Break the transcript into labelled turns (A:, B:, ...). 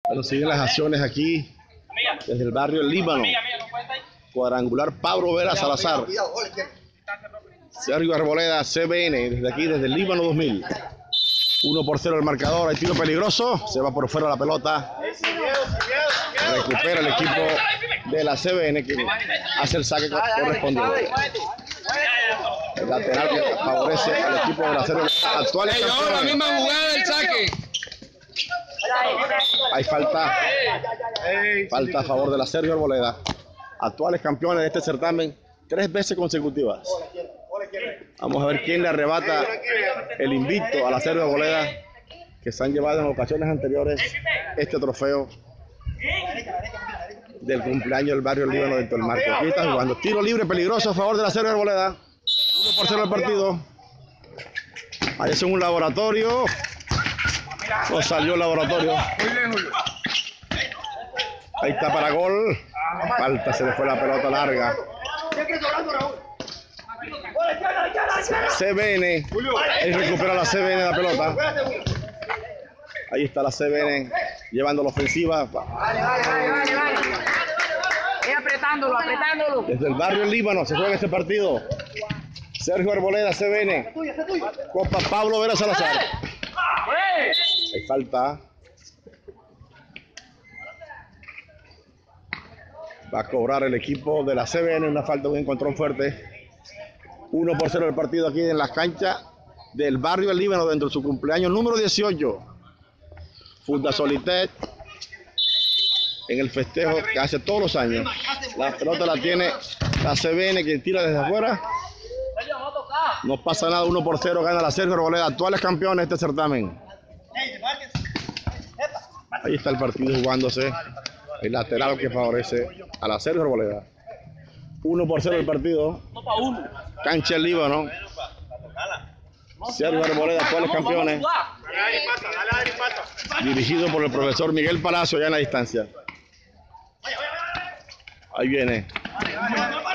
A: Bueno, siguen las acciones aquí desde el barrio El Líbano. Cuadrangular Pablo Vera Salazar. Sergio Arboleda, CBN, desde aquí, desde el Líbano 2000. 1-0 el marcador, hay tiro peligroso, se va por fuera la pelota. Recupera el equipo de la CBN que hace el saque correspondiente. El lateral que favorece al equipo de la CBN. Actuales campeones.
B: La misma jugada del saque.
A: Hay falta a favor de la Sergio Arboleda. Actuales campeones de este certamen 3 veces consecutivas. Vamos a ver quién le arrebata el invicto a la Sergio Arboleda, que se han llevado en ocasiones anteriores este trofeo del cumpleaños del barrio El Líbano dentro del marco. Aquí está jugando tiro libre peligroso a favor de la Sergio Arboleda. 1-0 el partido. Ahí es un laboratorio. No salió el laboratorio. Ahí está para gol. Falta, se le fue la pelota larga. CBN. Ahí recupera la CBN la pelota. Ahí está la CBN llevando la ofensiva.
C: Vale. Apretándolo.
A: Desde el barrio El Líbano se juega este partido. Sergio Arboleda, CBN. Copa Pablo Vera Salazar. Hay falta. Va a cobrar el equipo de la CBN una falta, un encontrón fuerte. 1-0 el partido aquí en las canchas del barrio El Líbano dentro de su cumpleaños número 18. Funda Solitet en el festejo que hace todos los años. La pelota la tiene la CBN, quien tira desde afuera. No pasa nada, 1-0 gana la Sergio Arboleda, actuales campeones de este certamen. Ahí está el partido jugándose. El lateral que favorece a la Sergio Arboleda. 1-0 el partido. Cancha El Líbano. Sergio Arboleda, actuales campeones. Dirigido por el profesor Miguel Palacio, ya en la distancia. Ahí viene.